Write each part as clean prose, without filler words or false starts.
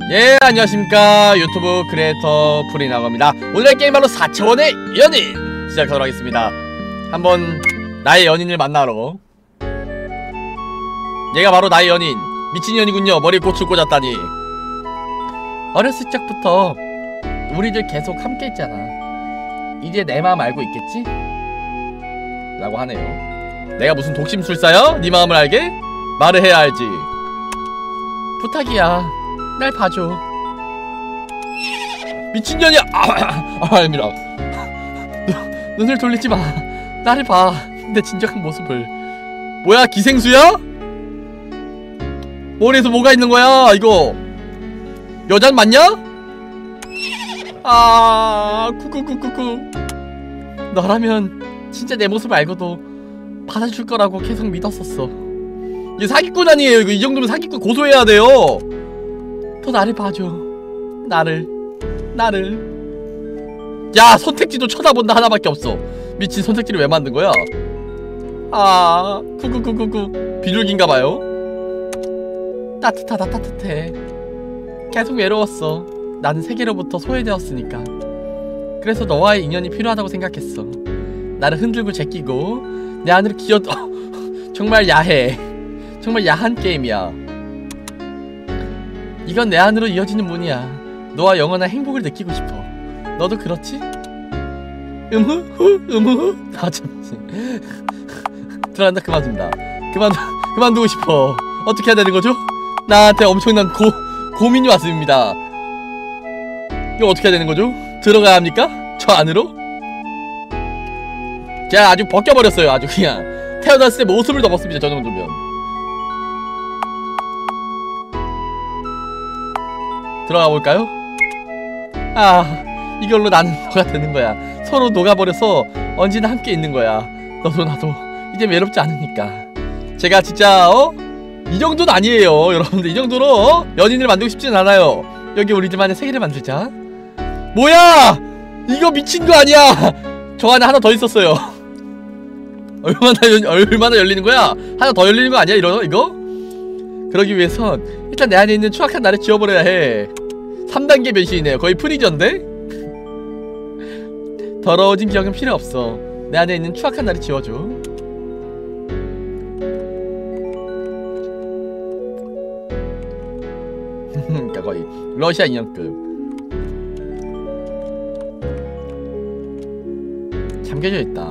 예, 안녕하십니까. 유튜브 크리에이터 프리나거입니다. 오늘의 게임 바로 4차원의 연인 시작하도록 하겠습니다. 한번 나의 연인을 만나러. 얘가 바로 나의 연인, 미친년이군요. 머리에 꽃을 꽂았다니. 어렸을 적부터 우리들 계속 함께 했잖아. 이제 내 마음 알고 있겠지? 라고 하네요. 내가 무슨 독심술사야? 네 마음을 알게? 말을 해야 알지. 부탁이야, 날 봐줘. 미친년이야. 아닙니다. 눈을 돌리지 마. 나를 봐. 내 진정한 모습을. 뭐야, 기생수야? 머리에서 뭐가 있는 거야 이거? 여잔 맞냐? 쿠쿠쿠쿠쿠. 너라면 진짜 내 모습을 알고도 받아줄 거라고 계속 믿었었어. 이게 사기꾼 아니에요. 이거 이 정도면 사기꾼 고소해야 돼요. 더 나를 봐줘. 나를. 야, 선택지도 쳐다본다 하나밖에 없어. 미친, 선택지를 왜 만든 거야? 쿠쿠쿠쿠쿠. 비둘기인가봐요. 따뜻하다. 따뜻해. 계속 외로웠어. 나는 세계로부터 소외되었으니까. 그래서 너와의 인연이 필요하다고 생각했어. 나를 흔들고 제끼고 내 안으로 정말 야해. 정말 야한 게임이야. 이건 내 안으로 이어지는 문이야. 너와 영원한 행복을 느끼고 싶어. 너도 그렇지? 참지. 들어간다. 그만둔다. 그만두고 싶어. 어떻게 해야 되는 거죠? 나한테 엄청난 고민이 왔습니다. 이거 어떻게 해야 되는 거죠? 들어가야 합니까? 저 안으로? 제가 아주 벗겨버렸어요. 아주 그냥 태어났을 때 모습을 더 벗습니다. 저 정도면. 들어가 볼까요? 이걸로 나는 너가 되는 거야. 서로 녹아버려서 언제나 함께 있는 거야. 너도 나도 이제 외롭지 않으니까. 제가 진짜 이 정도는 아니에요. 여러분들, 이 정도로 연인을 만들고 싶진 않아요. 여기 우리들만의 세계를 만들자. 뭐야! 이거 미친 거 아니야! 저 안에 하나 더 있었어요. 얼마나 열리는 거야? 하나 더 열리는 거 아니야? 이거? 그러기 위해선 일단 내 안에 있는 추악한 나를 지워버려야 해. 3단계 변신이네요. 거의 프리저인데? 더러워진 기억은 필요 없어. 내 안에 있는 추악한 나를 지워줘. 그러니까 거의 러시아 인형급. 잠겨져 있다.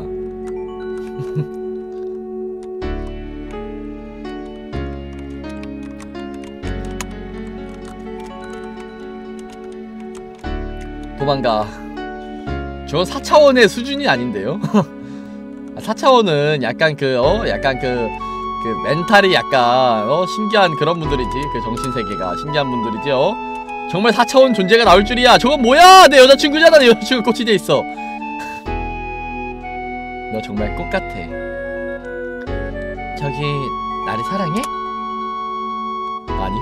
도망가. 저 4차원의 수준이 아닌데요? 4차원은 약간 그 멘탈이 약간 신기한 그런 분들이지. 그 정신세계가 신기한 분들이지. 정말 4차원 존재가 나올 줄이야. 저건 뭐야? 내 여자친구잖아. 내 여자친구 꽃이 돼 있어. 너 정말 꽃 같아. 저기 나를 사랑해? 아니.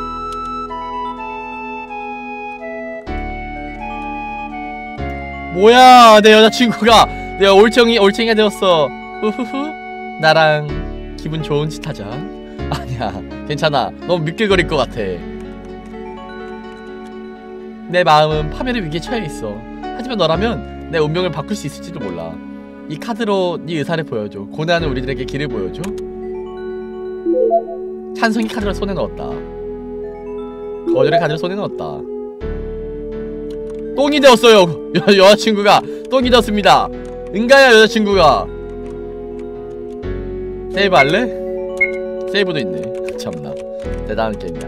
뭐야, 내 여자친구가 내가 올챙이가 되었어. 후후후. 나랑 기분 좋은 짓 하자. 아니야, 괜찮아. 너무 미끌거릴 것 같아. 내 마음은 파멸의 위기에 처해 있어. 하지만 너라면 내 운명을 바꿀 수 있을지도 몰라. 이 카드로 네 의사를 보여줘. 고뇌하는 우리들에게 길을 보여줘. 찬성이 카드를 손에 넣었다. 거절의 카드를 손에 넣었다. 똥이 되었어요. 여자친구가 똥이 되었습니다. 응가야, 여자친구가. 세이브 할래? 세이브도 있네. 참나, 대단한 게임이야.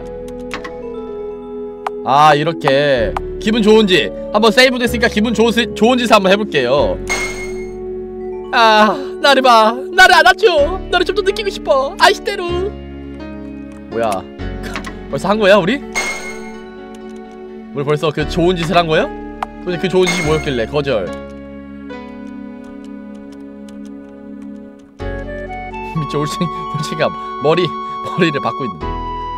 이렇게 기분 좋은지 한번 세이브도 했으니까 기분 좋은 짓을 한번 해볼게요. 나를 봐. 나를 안아줘. 너를 좀 더 느끼고 싶어. 아이시테루. 뭐야, 벌써 한 거야 우리? 우리 벌써 그 좋은 짓을 한 거야? 도대체 그 좋은 짓이 뭐였길래? 거절. 미쳐. 올챙이가 머리를 받고 있는데.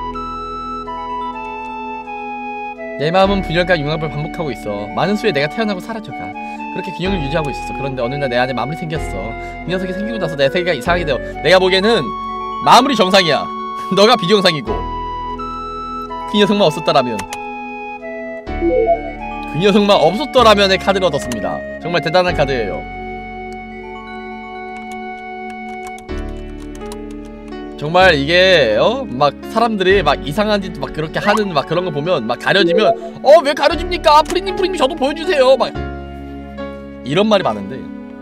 내 마음은 분열과 융합을 반복하고 있어. 많은 수에 내가 태어나고 사라져가. 그렇게 균형을 유지하고 있었어. 그런데 어느 날 내 안에 마음이 생겼어. 그 녀석이 생기고 나서 내 세계가 이상하게 되어. 내가 보기에는 마무리 정상이야. 너가 비정상이고. 그 녀석만 없었다라면 그 녀석만 없었더라면의 카드를 얻었습니다. 정말 대단한 카드예요. 정말 이게 막 사람들이 막 이상한 짓 막 그렇게 하는 막 그런 거 보면 막 가려지면 왜 가려집니까? 프리님 저도 보여주세요. 막 이런 말이 많은데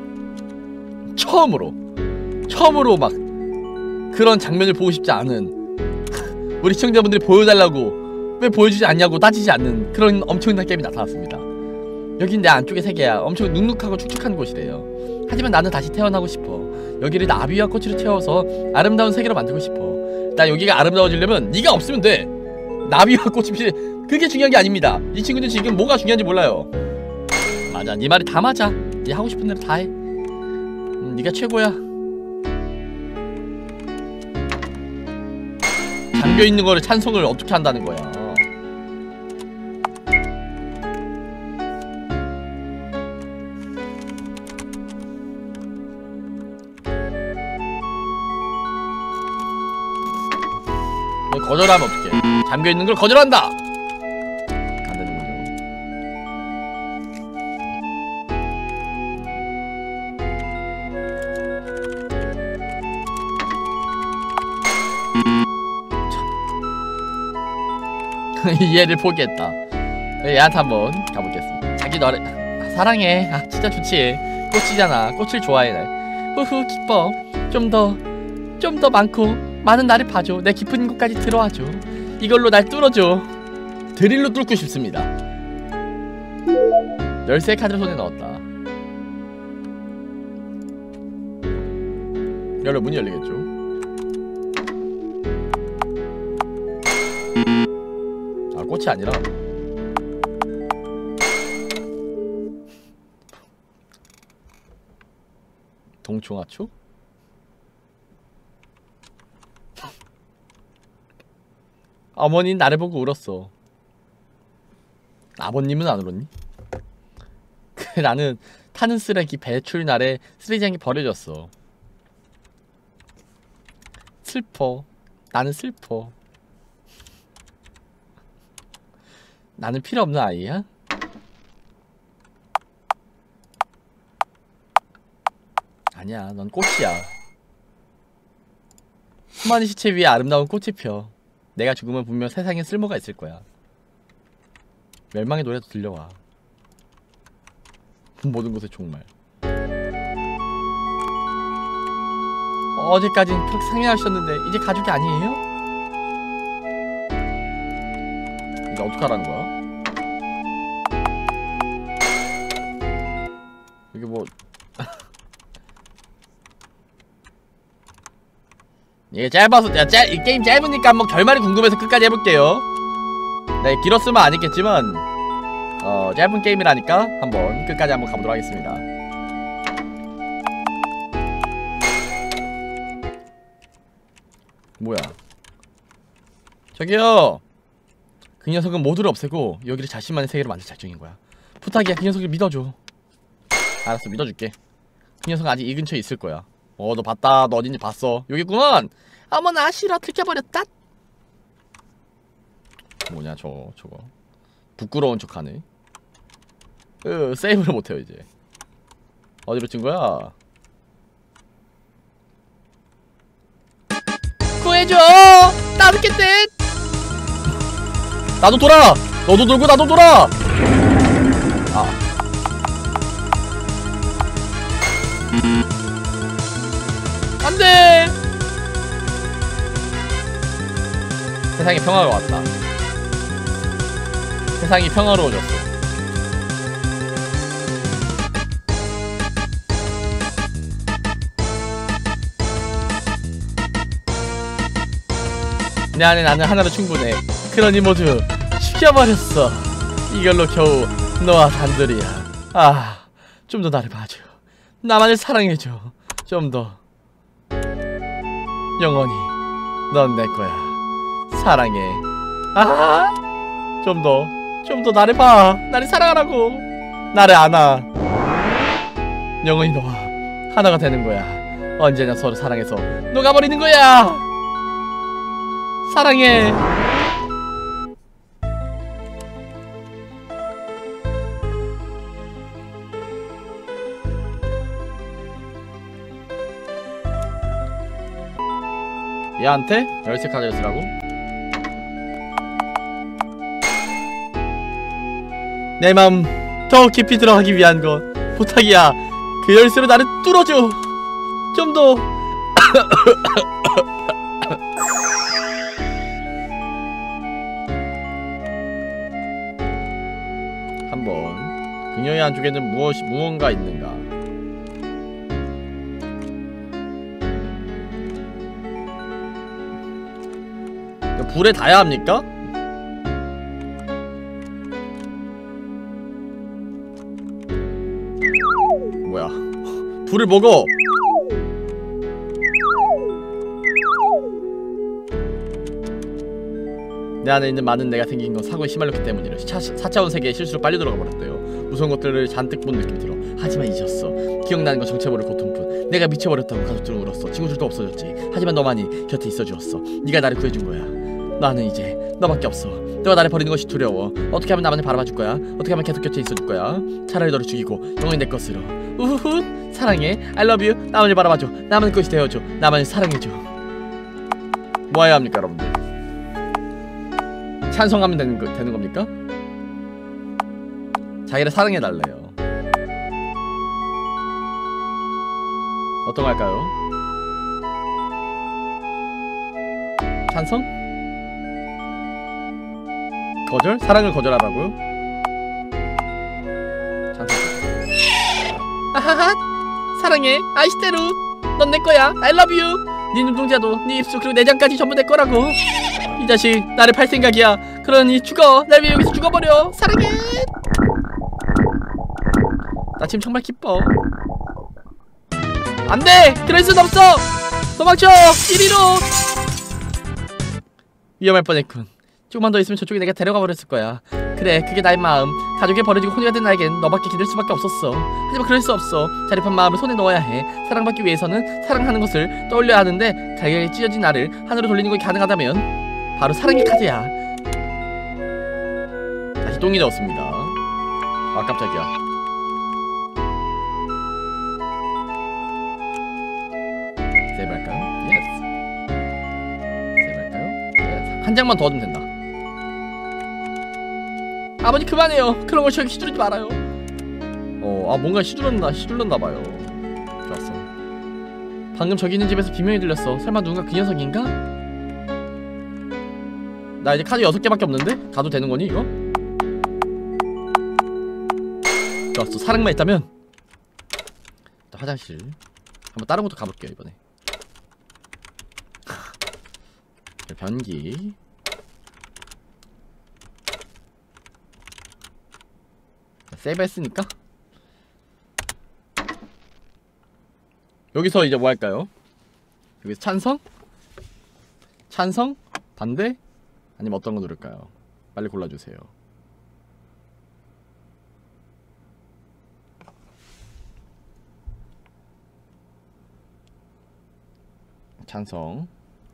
처음으로 막 그런 장면을 보고 싶지 않은 우리 시청자분들이 보여달라고 왜 보여주지 않냐고 따지지 않는 그런 엄청난 게임이 나타났습니다. 여긴 내 안쪽의 세계야. 엄청 눅눅하고 축축한 곳이래요. 하지만 나는 다시 태어나고 싶어. 여기를 나비와 꽃으로 채워서 아름다운 세계로 만들고 싶어. 나 여기가 아름다워지려면 네가 없으면 돼. 나비와 꽃이 그게 중요한 게 아닙니다. 이 친구는 지금 뭐가 중요한지 몰라요. 맞아, 네 말이 다 맞아. 네 하고 싶은 대로 다 해. 네가 최고야. 잠겨있는 거를 찬송을 어떻게 한다는 거야. 거절하면 어떡해. 잠겨있는 걸 거절한다! 안 되는군요. 얘를 포기했다. 얘한테 한번 가보겠습니다. 자기 너를 사랑해. 진짜 좋지. 꽃이잖아. 꽃을 좋아해. 후후 기뻐. 좀 더 많은 나를 봐줘. 내 깊은 곳까지 들어와줘. 이걸로 날 뚫어줘. 드릴로 뚫고 싶습니다. 열쇠 카드를 손에 넣었다. 열려 문이 열리겠죠. 꽃이 아니라 동충하초? 어머니는 나를 보고 울었어. 아버님은 안 울었니? 나는 타는 쓰레기 배출 날에 쓰레기장에 버려졌어. 슬퍼. 나는 슬퍼. 나는 필요 없는 아이야? 아니야, 넌 꽃이야. 수많은 시체 위에 아름다운 꽃이 펴. 내가 죽으면 분명 세상에 쓸모가 있을 거야. 멸망의 노래도 들려와. 모든 곳에 종말. 어제까진 그렇게 상냥하셨는데 이제 가족이 아니에요? 이제 어떡하라는 거야? 이게 뭐 이게 짧아서 이 게임 짧으니까 한번 결말이 궁금해서 끝까지 해볼게요. 네, 길었으면 안 했겠지만 짧은 게임이라니까 한번 끝까지 한번 가보도록 하겠습니다. 뭐야? 저기요! 그 녀석은 모두를 없애고 여기를 자신만의 세계로 만들 작정인 거야. 부탁이야, 그 녀석을 믿어줘. 알았어, 믿어줄게. 그 녀석은 아직 이 근처에 있을 거야. 너 봤다. 너 어딘지 봤어. 여기 있구만. 어머나, 싫어. 들켜버렸다. 뭐냐 저거. 부끄러운 척하네. 세이브를 못해요 이제. 어디로 친 거야? 구해줘. 나도겠대. 나도 돌아. 너도 돌고 나도 돌아. 안돼. 세상이 평화가 왔다. 세상이 평화로워졌어. 내 안에 나는 하나로 충분해. 그러니 모두 죽여버렸어. 이걸로 겨우 너와 단둘이야. 좀 더 나를 봐줘. 나만을 사랑해줘. 좀 더. 영원히 넌 내 거야. 사랑해. 좀 더 나를 봐. 나를 사랑하라고. 나를 안아. 영원히 너와 하나가 되는 거야. 언제나 서로 사랑해서 녹아버리는 거야. 사랑해. 얘한테 열쇠 카드를 쓰라고? 내 마음 더 깊이 들어가기 위한 것 부탁이야. 그 열쇠로 나를 뚫어줘. 좀 더. 한번 그녀의 안쪽에는 무언가 있는가? 불에 닿아야 합니까? 뭐야? 불을 먹어! 내 안에 있는 많은 내가 생긴 건 사고에 시말렸기 때문이래. 4차원 세계의 실수로 빨리 들어가 버렸대요. 무서운 것들을 잔뜩 본 느낌이 들어. 하지만 잊었어. 기억나는 건 정체 모를 고통뿐. 내가 미쳐버렸다고 가족들은 울었어. 친구들도 없어졌지. 하지만 너만이 곁에 있어주었어. 네가 나를 구해준 거야. 나는 이제 너밖에 없어. 너가 나를 버리는 것이 두려워. 어떻게 하면 나만을 바라봐줄 거야? 어떻게 하면 계속 곁에 있어줄 거야? 차라리 너를 죽이고 영원히 내 것으로. 우후훗 사랑해. I love you. 나만을 바라봐줘. 나만의 것이 되어줘. 나만을 사랑해줘. 뭐 해야 합니까 여러분들? 찬성하면 되는 겁니까? 자기를 사랑해달래요. 어떤 거 할까요? 찬성? 거절? 사랑을 거절하라고요? 찬성. 아하하! 사랑해! 아이시테루! 넌 내 거야! I love you! 네 눈동자도, 네 입술, 그리고 내장까지 전부 내 거라고! 이 자식, 나를 팔 생각이야! 그러니 죽어! 날 위해 여기서 죽어버려! 사랑해! 나 지금 정말 기뻐. 안돼! 그럴 순 없어! 도망쳐! 이리로! 위험할 뻔했군. 조금만 더 있으면 저쪽에 내가 데려가 버렸을 거야. 그래, 그게 나의 마음. 가족에 버려지고 혼이가 된 나에겐 너밖에 기댈 수밖에 없었어. 하지만 그럴 수 없어. 자립한 마음을 손에 넣어야 해. 사랑받기 위해서는 사랑하는 것을 떠올려야 하는데 달걀에 찢어진 나를 하늘로 돌리는 것이 가능하다면 바로 사랑의 카드야. 다시 똥이 넣었습니다. 아 깜짝이야. 세이브할까요? 예스. 세이브할까요? 예스. 한 장만 더 얻으면 된다. 아버지 그만해요. 그런 걸 저기 휘두르지 말아요. 아 뭔가 휘둘렀나봐요. 좋았어. 방금 저기 있는 집에서 비명이 들렸어. 설마 누군가 그 녀석인가? 나 이제 카드 6개밖에 없는데? 가도 되는 거니 이거? 좋았어. 사랑만 있다면 화장실 한번 다른 것도 가볼게요 이번에. 변기. 세이브 했으니까 여기서 이제 뭐 할까요? 여기서 찬성? 찬성? 반대? 아니면 어떤 거 누를까요? 빨리 골라주세요. 찬성.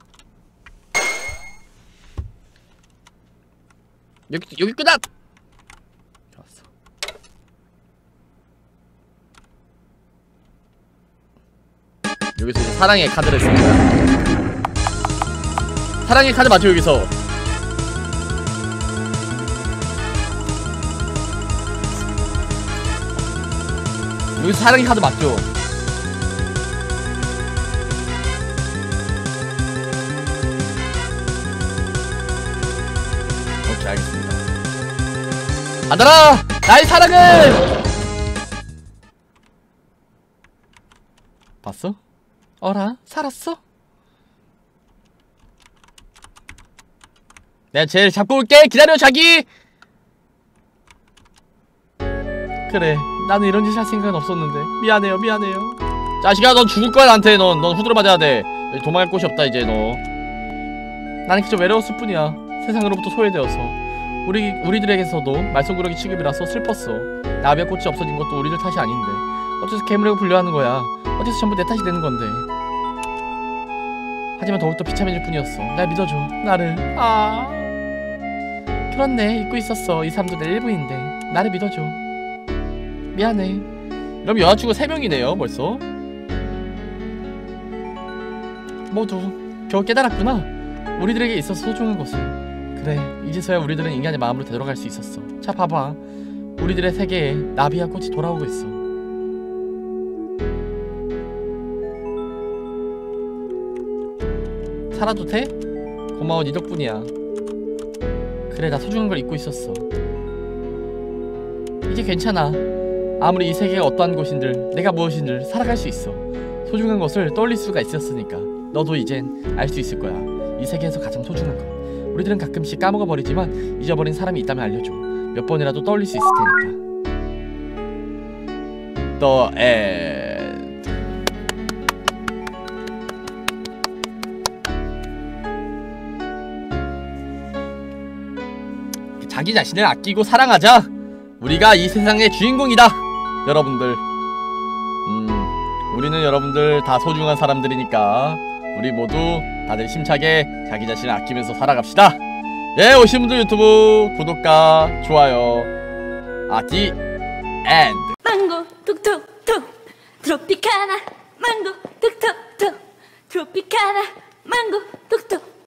여기 끄다! 좋았어. 여기서 이제 사랑의 카드를 씁니다. 사랑의 카드 맞죠 여기서? 여기서 사랑의 카드 맞죠? 오케이 알겠습니다. 아들아! 나의 사랑을! 봤어? 어라? 살았어? 내가 쟤를 잡고 올게! 기다려 자기! 그래 나는 이런 짓 할 생각은 없었는데 미안해요. 자식아 넌 죽을거야 나한테. 넌 후드로 맞아야 돼. 도망갈 곳이 없다 이제 너. 나는 그저 외로웠을 뿐이야. 세상으로부터 소외되어서. 우리들에게서도 말썽꾸러기 취급이라서 슬펐어. 나비와 꽃이 없어진 것도 우리들 탓이 아닌데 어째서 괴물이라고 분류하는 거야. 어째서 전부 내 탓이 되는 건데. 하지만 더욱더 비참해질 뿐이었어. 날 믿어줘. 나를. 그렇네. 잊고 있었어. 이 사람도 내 일부인데 나를 믿어줘. 미안해. 그럼 여자친구 3명이네요 벌써. 모두 겨우 깨달았구나. 우리들에게 있어서 소중한 것을. 그래, 이제서야 우리들은 인간의 마음으로 되돌아갈 수 있었어. 자, 봐봐. 우리들의 세계에 나비와 꽃이 돌아오고 있어. 살아도 돼? 고마워, 네 덕분이야. 그래, 나 소중한 걸 잊고 있었어. 이제 괜찮아. 아무리 이 세계가 어떠한 곳인들, 내가 무엇인들 살아갈 수 있어. 소중한 것을 떠올릴 수가 있었으니까. 너도 이젠 알 수 있을 거야. 이 세계에서 가장 소중한 것. 우리들은 가끔씩 까먹어버리지만 잊어버린 사람이 있다면 알려줘. 몇 번이라도 떠올릴 수 있을 테니까. The end. 자기 자신을 아끼고 사랑하자. 우리가 이 세상의 주인공이다. 여러분들. 우리는 여러분들 다 소중한 사람들이니까 우리 모두 다들 힘차게 자기 자신을 아끼면서 살아갑시다. 예, 오신 분들 유튜브 구독과 좋아요. The end. 망고 톡톡톡 트로피카나 망고 톡톡톡 트로피카나 망고 톡톡